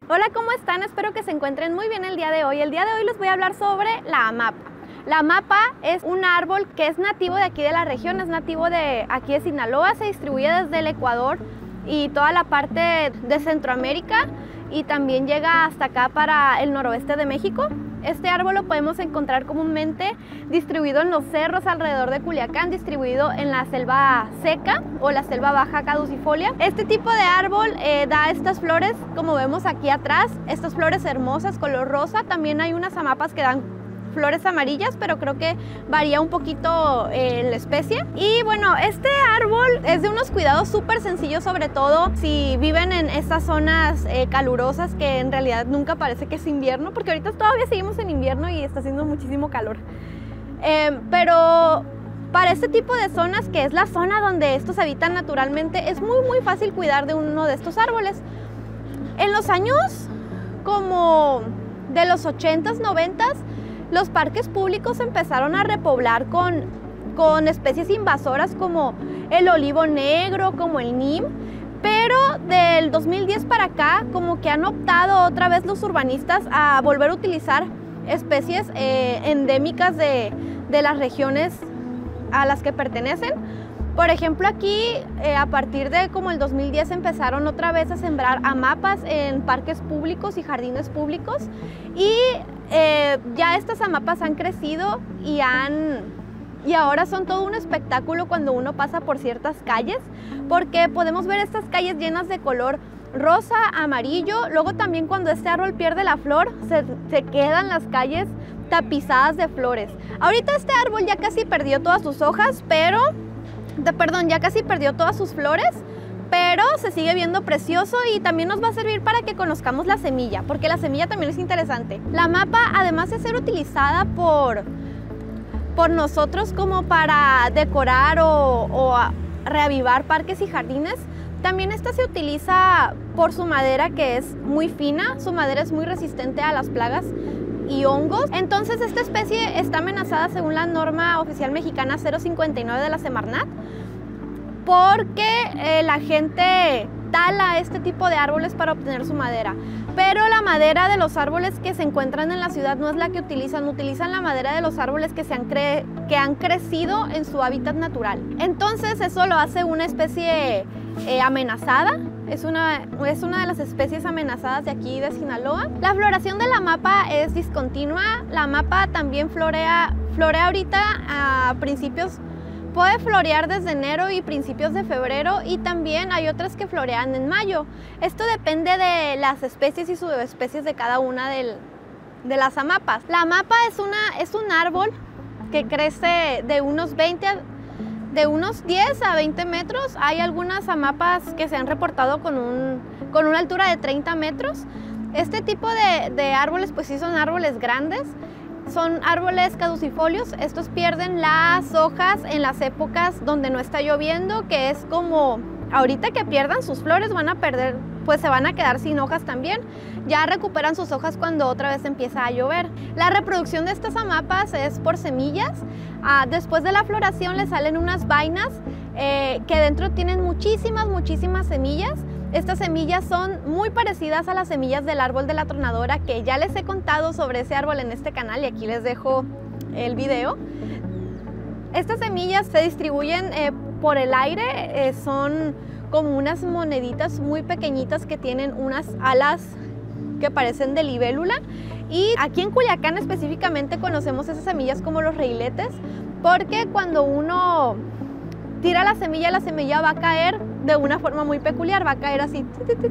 Hola, ¿cómo están? Espero que se encuentren muy bien el día de hoy. El día de hoy les voy a hablar sobre la amapa. La amapa es un árbol que es nativo de aquí de la región, es nativo de aquí de Sinaloa, se distribuye desde el Ecuador y toda la parte de Centroamérica y también llega hasta acá para el noroeste de México. Este árbol lo podemos encontrar comúnmente distribuido en los cerros alrededor de Culiacán, distribuido en la selva seca o la selva baja caducifolia. Este tipo de árbol da estas flores, como vemos aquí atrás, estas flores hermosas color rosa. También hay unas amapas que dan flores amarillas, pero creo que varía un poquito la especie. Y bueno, este árbol es de unos cuidados súper sencillos, sobre todo si viven en estas zonas calurosas, que en realidad nunca parece que es invierno, porque ahorita todavía seguimos en invierno y está haciendo muchísimo calor. Pero para este tipo de zonas, que es la zona donde estos habitan naturalmente, es muy fácil cuidar de uno de estos árboles. En los años como de los 80s, 90s, los parques públicos empezaron a repoblar con especies invasoras como el olivo negro, como el nim, pero del 2010 para acá como que han optado otra vez los urbanistas a volver a utilizar especies endémicas de las regiones a las que pertenecen. Por ejemplo, aquí a partir de como el 2010 empezaron otra vez a sembrar amapas en parques públicos y jardines públicos y ya estas amapas han crecido y ahora son todo un espectáculo cuando uno pasa por ciertas calles, porque podemos ver estas calles llenas de color rosa, amarillo. Luego también cuando este árbol pierde la flor, se quedan las calles tapizadas de flores. Ahorita este árbol ya casi perdió todas sus hojas, ya casi perdió todas sus flores, pero se sigue viendo precioso y también nos va a servir para que conozcamos la semilla, porque la semilla también es interesante. La mapa, además de ser utilizada por nosotros como para decorar o reavivar parques y jardines, también esta se utiliza por su madera, que es muy fina. Su madera es muy resistente a las plagas y hongos. Entonces esta especie está amenazada según la norma oficial mexicana 059 de la Semarnat, porque la gente tala este tipo de árboles para obtener su madera. Pero la madera de los árboles que se encuentran en la ciudad no es la que utilizan la madera de los árboles que han crecido en su hábitat natural. Entonces eso lo hace una especie amenazada. Es una de las especies amenazadas de aquí de Sinaloa. La floración de la mapa es discontinua. La mapa también florea ahorita a principios. Puede florear desde enero y principios de febrero, y también hay otras que florean en mayo. Esto depende de las especies y subespecies de cada una de las amapas. La amapa es un árbol que crece de unos 10 a 20 metros. Hay algunas amapas que se han reportado con una altura de 30 metros. Este tipo de árboles pues sí son árboles grandes. Son árboles caducifolios. Estos pierden las hojas en las épocas donde no está lloviendo, que es como ahorita que pierdan sus flores, pues se van a quedar sin hojas también. Ya recuperan sus hojas cuando otra vez empieza a llover. La reproducción de estas amapas es por semillas. Después de la floración les salen unas vainas que dentro tienen muchísimas semillas. Estas semillas son muy parecidas a las semillas del árbol de la tronadora, que ya les he contado sobre ese árbol en este canal y aquí les dejo el video. Estas semillas se distribuyen por el aire, son como unas moneditas muy pequeñitas que tienen unas alas que parecen de libélula, y aquí en Culiacán específicamente conocemos esas semillas como los reiletes, porque cuando uno tira la semilla va a caer de una forma muy peculiar, va a caer así.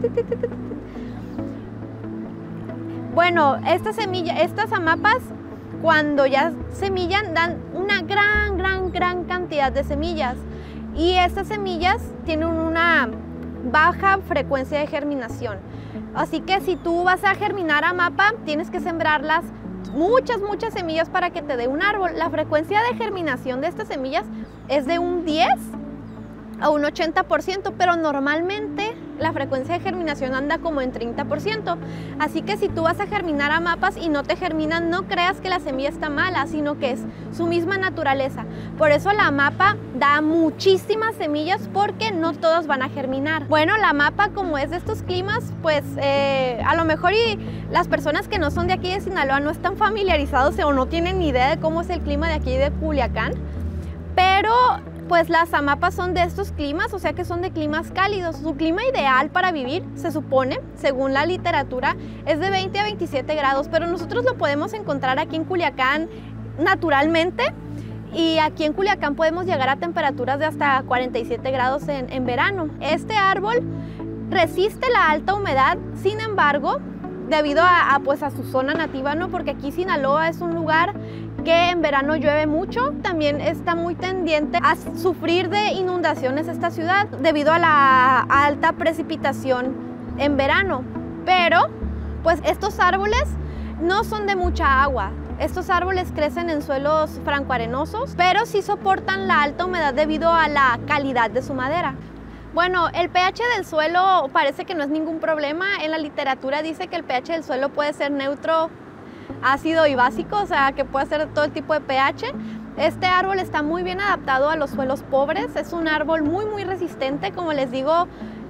Bueno, estas amapas cuando ya semillan dan una gran cantidad de semillas, y estas semillas tienen una baja frecuencia de germinación. Así que si tú vas a germinar amapa, tienes que sembrarlas muchas semillas para que te dé un árbol. La frecuencia de germinación de estas semillas es de un 10 a un 80%, pero normalmente la frecuencia de germinación anda como en 30%. Así que si tú vas a germinar amapas y no te germinan, no creas que la semilla está mala, sino que es su misma naturaleza. Por eso la amapa da muchísimas semillas, porque no todos van a germinar. Bueno, la amapa, como es de estos climas, pues a lo mejor y las personas que no son de aquí de Sinaloa no están familiarizados o no tienen ni idea de cómo es el clima de aquí de Culiacán, pero pues las amapas son de estos climas, o sea que son de climas cálidos. Su clima ideal para vivir, se supone, según la literatura, es de 20 a 27 grados, pero nosotros lo podemos encontrar aquí en Culiacán naturalmente, y aquí en Culiacán podemos llegar a temperaturas de hasta 47 grados en verano. Este árbol resiste la alta humedad, sin embargo, debido a su zona nativa, ¿no? Porque aquí Sinaloa es un lugar que en verano llueve mucho. También está muy tendiente a sufrir de inundaciones esta ciudad debido a la alta precipitación en verano. Pero pues estos árboles no son de mucha agua. Estos árboles crecen en suelos francoarenosos, pero sí soportan la alta humedad debido a la calidad de su madera. Bueno, el pH del suelo parece que no es ningún problema. En la literatura dice que el pH del suelo puede ser neutro, ácido y básico, o sea que puede ser todo el tipo de pH. Este árbol está muy bien adaptado a los suelos pobres. Es un árbol muy resistente, como les digo.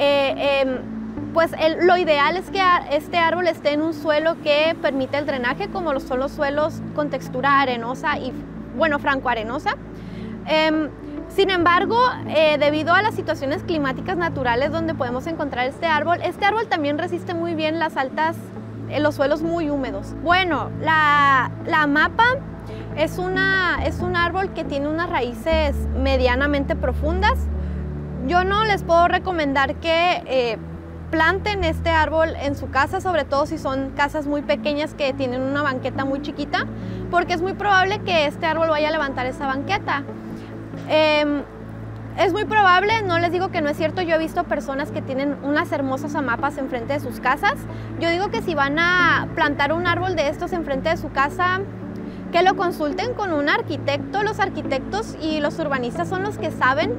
Pues lo ideal es que este árbol esté en un suelo que permite el drenaje, como son los suelos con textura arenosa y, bueno, francoarenosa. Sin embargo, debido a las situaciones climáticas naturales donde podemos encontrar este árbol también resiste muy bien los suelos muy húmedos. Bueno, la amapa es un árbol que tiene unas raíces medianamente profundas. Yo no les puedo recomendar que planten este árbol en su casa, sobre todo si son casas muy pequeñas que tienen una banqueta muy chiquita, porque es muy probable que este árbol vaya a levantar esa banqueta. Es muy probable, no les digo que no es cierto. Yo he visto personas que tienen unas hermosas amapas enfrente de sus casas. Yo digo que si van a plantar un árbol de estos enfrente de su casa, que lo consulten con un arquitecto. Los arquitectos y los urbanistas son los que saben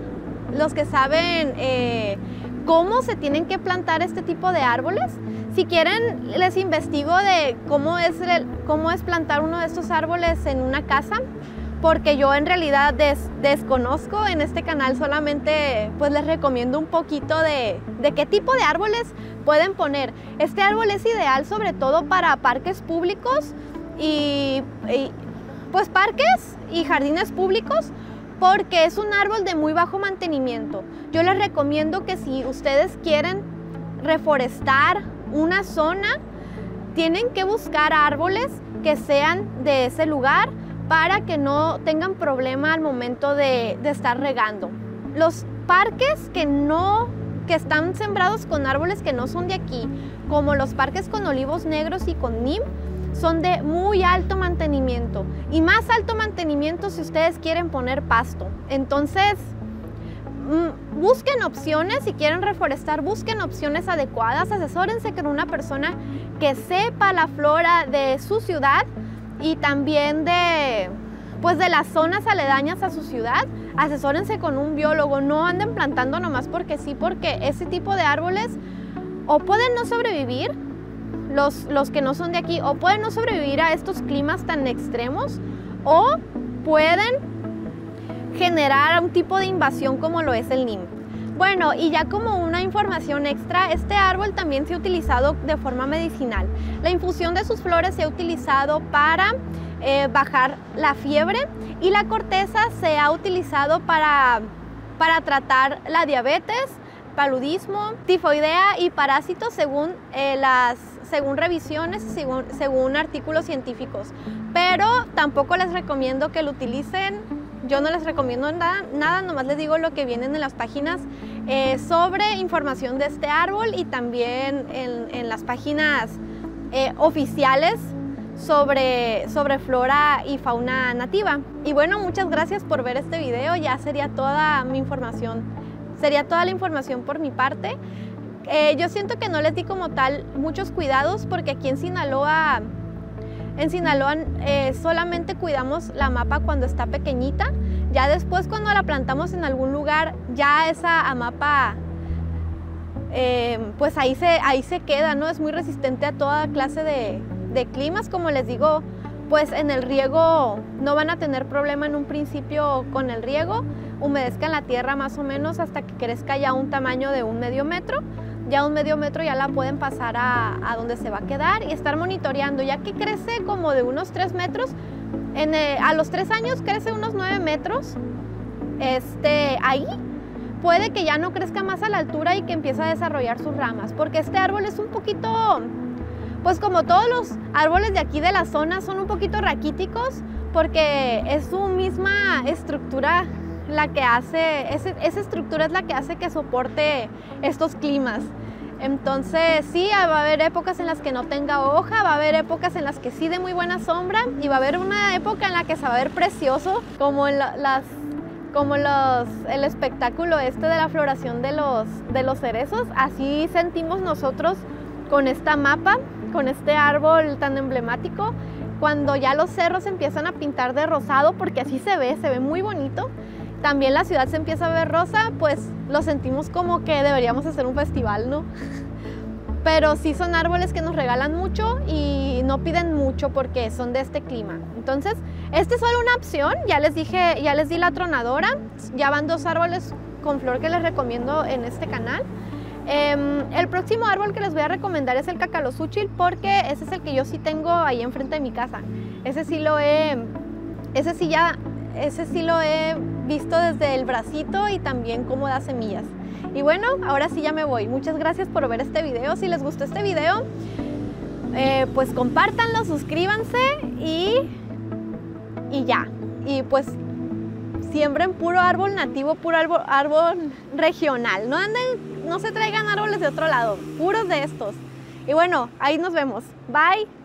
cómo se tienen que plantar este tipo de árboles. Si quieren, les investigo de cómo es plantar uno de estos árboles en una casa, porque yo en realidad desconozco. En este canal solamente pues les recomiendo un poquito de qué tipo de árboles pueden poner. Este árbol es ideal sobre todo para parques públicos y pues parques y jardines públicos, porque es un árbol de muy bajo mantenimiento. Yo les recomiendo que si ustedes quieren reforestar una zona, tienen que buscar árboles que sean de ese lugar, para que no tengan problema al momento de estar regando. Los parques que están sembrados con árboles que no son de aquí, como los parques con olivos negros y con nim, son de muy alto mantenimiento, y más alto mantenimiento si ustedes quieren poner pasto. Entonces, busquen opciones. Si quieren reforestar, busquen opciones adecuadas. Asesórense con una persona que sepa la flora de su ciudad y también de las zonas aledañas a su ciudad. Asesórense con un biólogo. No anden plantando nomás porque sí, porque ese tipo de árboles o pueden no sobrevivir, los que no son de aquí, o pueden no sobrevivir a estos climas tan extremos, o pueden generar un tipo de invasión como lo es el nim. Bueno, y ya como una información extra, este árbol también se ha utilizado de forma medicinal. La infusión de sus flores se ha utilizado para bajar la fiebre, y la corteza se ha utilizado para tratar la diabetes, paludismo, tifoidea y parásitos según revisiones, según artículos científicos. Pero tampoco les recomiendo que lo utilicen. Yo no les recomiendo nada, nomás les digo lo que vienen en las páginas sobre información de este árbol, y también en las páginas oficiales sobre flora y fauna nativa. Y bueno, muchas gracias por ver este video. Ya sería toda mi información. Sería toda la información por mi parte. Yo siento que no les di como tal muchos cuidados, porque aquí en Sinaloa solamente cuidamos la amapa cuando está pequeñita. Ya después, cuando la plantamos en algún lugar, ya esa amapa pues ahí se queda, ¿no? Es muy resistente a toda clase de climas, como les digo, pues en el riego no van a tener problema en un principio con el riego. Humedezcan la tierra más o menos hasta que crezca ya un tamaño de un medio metro. Ya un medio metro ya la pueden pasar a donde se va a quedar y estar monitoreando. Ya que crece como de unos 3 metros, a los 3 años crece unos 9 metros, ahí puede que ya no crezca más a la altura y que empiece a desarrollar sus ramas, porque este árbol es un poquito, pues como todos los árboles de aquí de la zona, son un poquito raquíticos, porque es su misma estructura la que hace, esa estructura es la que hace que soporte estos climas. Entonces sí, va a haber épocas en las que no tenga hoja, va a haber épocas en las que sí de muy buena sombra y va a haber una época en la que se va a ver precioso, como el espectáculo de la floración de los cerezos. Así sentimos nosotros con esta mapa, con este árbol tan emblemático, cuando ya los cerros empiezan a pintar de rosado, porque así se ve muy bonito. También la ciudad se empieza a ver rosa, pues lo sentimos como que deberíamos hacer un festival, ¿no? Pero sí son árboles que nos regalan mucho y no piden mucho porque son de este clima. Entonces, esta es solo una opción, ya les di la tronadora, ya van 2 árboles con flor que les recomiendo en este canal. El próximo árbol que les voy a recomendar es el cacalozúchil, porque ese es el que yo sí tengo ahí enfrente de mi casa. Ese sí lo he visto desde el bracito y también cómo da semillas. Y bueno, ahora sí ya me voy. Muchas gracias por ver este video. Si les gustó este video, pues compártanlo, suscríbanse y ya. Y pues siembren puro árbol nativo, puro árbol regional. No se traigan árboles de otro lado, puros de estos. Y bueno, ahí nos vemos. Bye.